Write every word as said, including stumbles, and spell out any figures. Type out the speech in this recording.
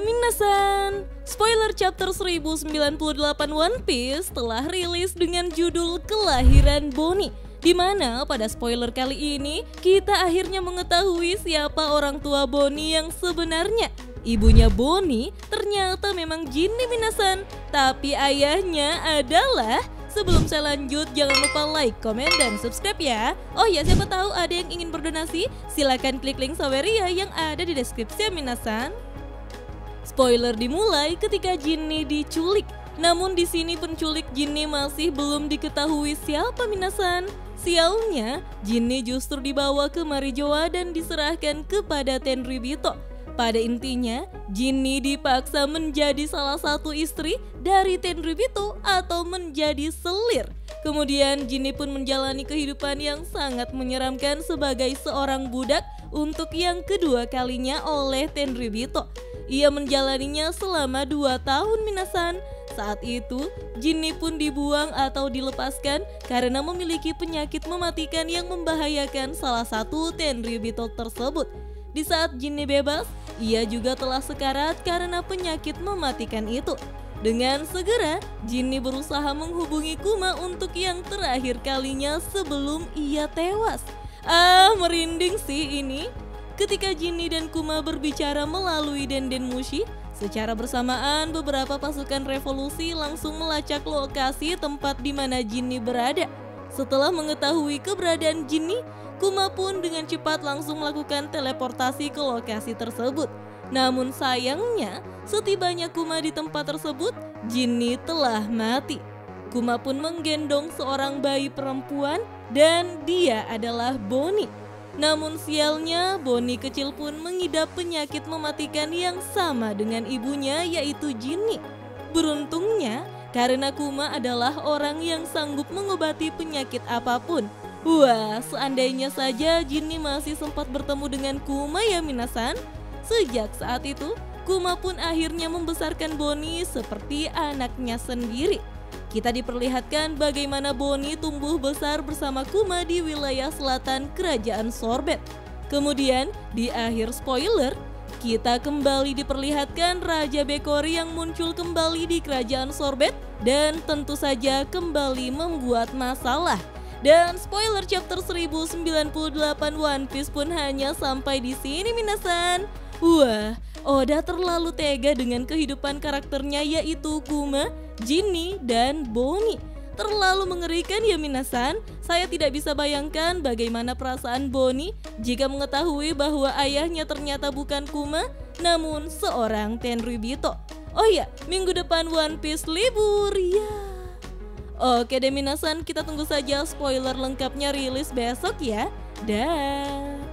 minasan, spoiler chapter seribu sembilan puluh delapan One Piece telah rilis dengan judul Kelahiran Bonnie, di mana pada spoiler kali ini kita akhirnya mengetahui siapa orang tua Bonnie yang sebenarnya. Ibunya Bonnie ternyata memang Jinny minasan, tapi ayahnya adalah... Sebelum saya lanjut, jangan lupa like, komen, dan subscribe ya. Oh ya, siapa tahu ada yang ingin berdonasi, silakan klik link Saweria yang ada di deskripsi minasan. Spoiler dimulai ketika Jinny diculik. Namun di sini penculik Jinny masih belum diketahui siapa minasan. Sialnya, Jinny justru dibawa ke Marijoa dan diserahkan kepada Tenryubito. Pada intinya, Jinny dipaksa menjadi salah satu istri dari Tenryubito atau menjadi selir. Kemudian Jinny pun menjalani kehidupan yang sangat menyeramkan sebagai seorang budak untuk yang kedua kalinya oleh Tenryubito. Ia menjalaninya selama dua tahun minasan. Saat itu, Jinny pun dibuang atau dilepaskan karena memiliki penyakit mematikan yang membahayakan salah satu Tenryubito tersebut. Di saat Jinny bebas, ia juga telah sekarat karena penyakit mematikan itu. Dengan segera, Jinny berusaha menghubungi Kuma untuk yang terakhir kalinya sebelum ia tewas. Ah, merinding sih ini. Ketika Jinny dan Kuma berbicara melalui Denden Mushi, secara bersamaan beberapa pasukan revolusi langsung melacak lokasi tempat di mana Jinny berada. Setelah mengetahui keberadaan Jinny, Kuma pun dengan cepat langsung melakukan teleportasi ke lokasi tersebut. Namun sayangnya, setibanya Kuma di tempat tersebut, Jinny telah mati. Kuma pun menggendong seorang bayi perempuan dan dia adalah Bonnie. Namun sialnya, Bonnie kecil pun mengidap penyakit mematikan yang sama dengan ibunya, yaitu Jinny. Beruntungnya, karena Kuma adalah orang yang sanggup mengobati penyakit apapun. Wah, seandainya saja Jinny masih sempat bertemu dengan Kuma ya minasan. Sejak saat itu, Kuma pun akhirnya membesarkan Bonnie seperti anaknya sendiri. Kita diperlihatkan bagaimana Bonnie tumbuh besar bersama Kuma di wilayah selatan kerajaan Sorbet. Kemudian, di akhir spoiler, kita kembali diperlihatkan Raja Bekori yang muncul kembali di kerajaan Sorbet dan tentu saja kembali membuat masalah. Dan spoiler chapter seribu sembilan puluh delapan One Piece pun hanya sampai di sini minasan. Wah, Oda terlalu tega dengan kehidupan karakternya yaitu Kuma, Jinny, dan Bonnie. Terlalu mengerikan ya minasan. Saya tidak bisa bayangkan bagaimana perasaan Bonnie jika mengetahui bahwa ayahnya ternyata bukan Kuma, namun seorang Tenryubito. Oh ya, minggu depan One Piece libur ya. Oke deh minasan, kita tunggu saja spoiler lengkapnya rilis besok ya. Dah.